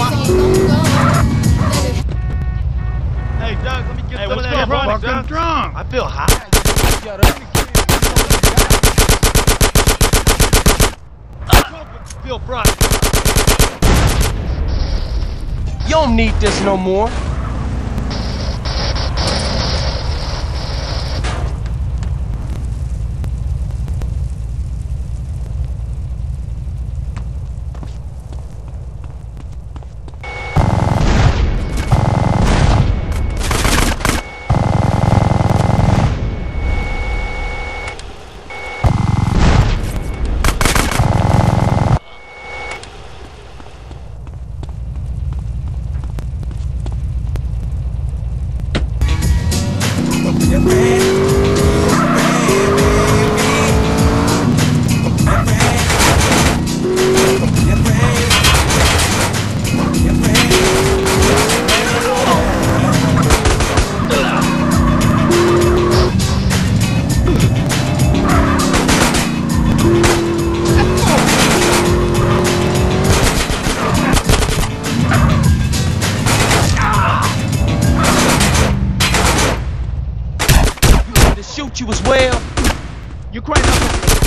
Hey, Doug, let me get some of that product, Doug. Drunk. I feel hot. Feel fried. You don't need this no more. Shoot you as well. You crying out.